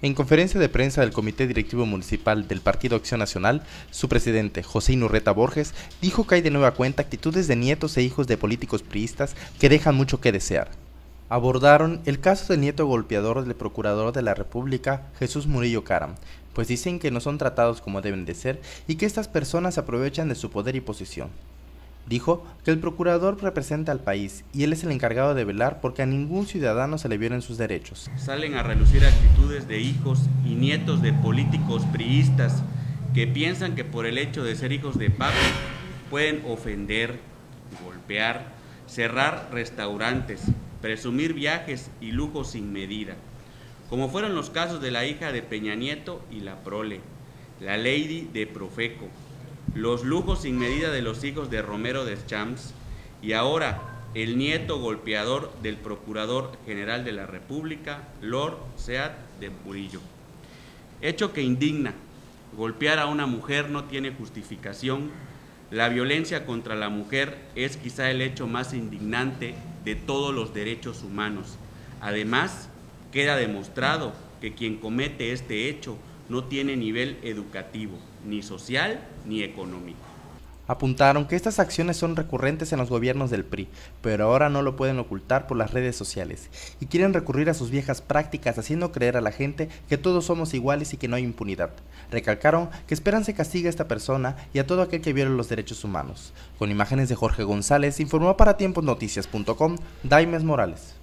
En conferencia de prensa del Comité Directivo Municipal del Partido Acción Nacional, su presidente, José Inurreta Borges, dijo que hay de nueva cuenta actitudes de nietos e hijos de políticos priistas que dejan mucho que desear. Abordaron el caso del nieto golpeador del Procurador de la República, Jesús Murillo Caram, pues dicen que no son tratados como deben de ser y que estas personas se aprovechan de su poder y posición. Dijo que el procurador representa al país y él es el encargado de velar porque a ningún ciudadano se le violen sus derechos. Salen a relucir actitudes de hijos y nietos de políticos priistas que piensan que por el hecho de ser hijos de papi pueden ofender, golpear, cerrar restaurantes, presumir viajes y lujos sin medida, como fueron los casos de la hija de Peña Nieto y la prole, la Lady de Profeco, los lujos sin medida de los hijos de Romero Deschamps y ahora el nieto golpeador del Procurador General de la República, Lord Seat de Murillo. Hecho que indigna, golpear a una mujer no tiene justificación, la violencia contra la mujer es quizá el hecho más indignante de todos los derechos humanos. Además, queda demostrado que quien comete este hecho no tiene nivel educativo, ni social ni económico. Apuntaron que estas acciones son recurrentes en los gobiernos del PRI, pero ahora no lo pueden ocultar por las redes sociales y quieren recurrir a sus viejas prácticas haciendo creer a la gente que todos somos iguales y que no hay impunidad. Recalcaron que esperan se castigue a esta persona y a todo aquel que viole los derechos humanos. Con imágenes de Jorge González, informó para tiemposnoticias.com, Daimes Morales.